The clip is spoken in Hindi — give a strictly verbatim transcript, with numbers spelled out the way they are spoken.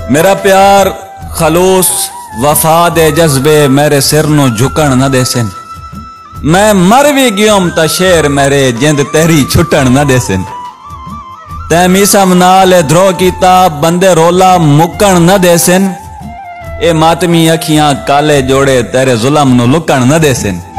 मेरा प्यार खलूस वफा दे जज्बे मेरे सिर नु झुकण न देसन। मैं मर भी गयोम ता शेर मेरे जिंद तेरी छुटण न देसन। तै मीसा नाल द्रोह कीता बंदे रोला मुकण न देसन। ए मातमी अखियां काले जोड़े तेरे जुलम नु लुकण न देसन।